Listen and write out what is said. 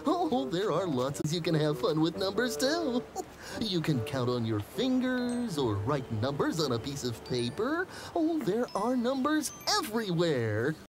Oh, there are lots of you can have fun with numbers too. You can count on your fingers or write numbers on a piece of paper. Oh, there are numbers everywhere.